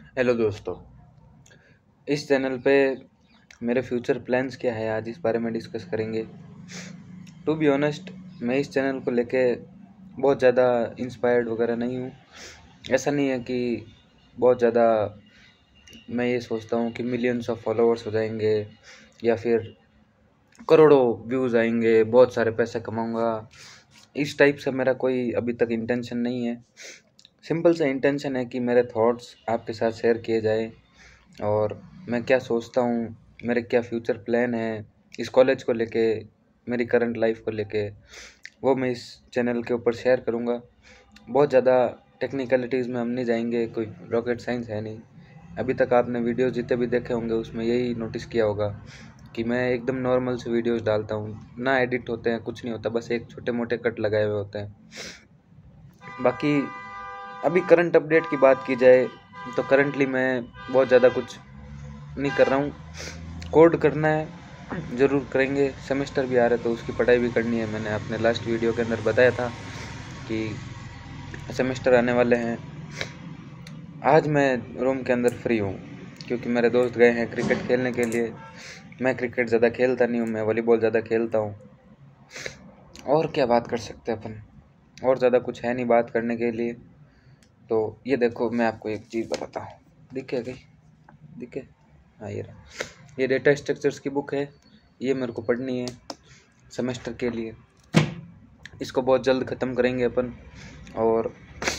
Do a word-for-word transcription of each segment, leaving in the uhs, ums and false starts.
Hello दोस्तों, इस channel पे मेरे फ्यूचर प्लान्स क्या है आज इस बारे में डिस्कस करेंगे। टू बी ऑनेस्ट, मैं इस चैनल को लेके बहुत ज़्यादा इंस्पायर्ड वगैरह नहीं हूँ। ऐसा नहीं है कि बहुत ज़्यादा मैं ये सोचता हूँ कि मिलियंस ऑफ फॉलोअर्स हो जाएंगे या फिर करोड़ों व्यूज़ आएंगे, बहुत सारे पैसे कमाऊँगा। इस टाइप से मेरा कोई अभी तक इंटेंशन नहीं है। सिंपल सा इंटेंशन है कि मेरे थॉट्स आपके साथ शेयर किए जाए और मैं क्या सोचता हूँ, मेरे क्या फ्यूचर प्लान है इस कॉलेज को लेके, मेरी करंट लाइफ को लेके, वो मैं इस चैनल के ऊपर शेयर करूँगा। बहुत ज़्यादा टेक्निकलिटीज़ में हम नहीं जाएंगे, कोई रॉकेट साइंस है नहीं। अभी तक आपने वीडियोस जितने भी देखे होंगे उसमें यही नोटिस किया होगा कि मैं एकदम नॉर्मल से वीडियोस डालता हूँ, ना एडिट होते हैं, कुछ नहीं होता, बस एक छोटे मोटे कट लगाए हुए होते हैं। बाकी अभी करंट अपडेट की बात की जाए तो करंटली मैं बहुत ज़्यादा कुछ नहीं कर रहा हूँ। कोड करना है, ज़रूर करेंगे। सेमेस्टर भी आ रहा है तो उसकी पढ़ाई भी करनी है। मैंने अपने लास्ट वीडियो के अंदर बताया था कि सेमेस्टर आने वाले हैं। आज मैं रूम के अंदर फ्री हूँ क्योंकि मेरे दोस्त गए हैं क्रिकेट खेलने के लिए। मैं क्रिकेट ज़्यादा खेलता नहीं हूँ, मैं वॉलीबॉल ज़्यादा खेलता हूँ। और क्या बात कर सकते हैं अपन, और ज़्यादा कुछ है नहीं बात करने के लिए। तो ये देखो, मैं आपको एक चीज़ बताता हूँ, दिखे गई दिखे हाँ ये रहा, ये डेटा स्ट्रक्चर्स की बुक है। ये मेरे को पढ़नी है सेमेस्टर के लिए। इसको बहुत जल्द ख़त्म करेंगे अपन। और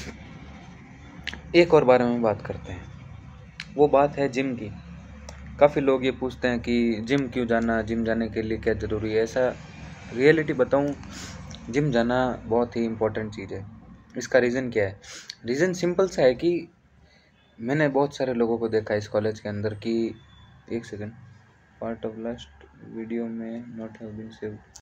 एक और बारे में बात करते हैं, वो बात है जिम की। काफ़ी लोग ये पूछते हैं कि जिम क्यों जाना, जिम जाने के लिए क्या ज़रूरी है। ऐसा रियलिटी बताऊं, जिम जाना बहुत ही इम्पोर्टेंट चीज़ है। इसका रीज़न क्या है? रीज़न सिंपल सा है कि मैंने बहुत सारे लोगों को देखा इस कॉलेज के अंदर कि एक second, part of last video में नॉट हैव बीन सेव्ड।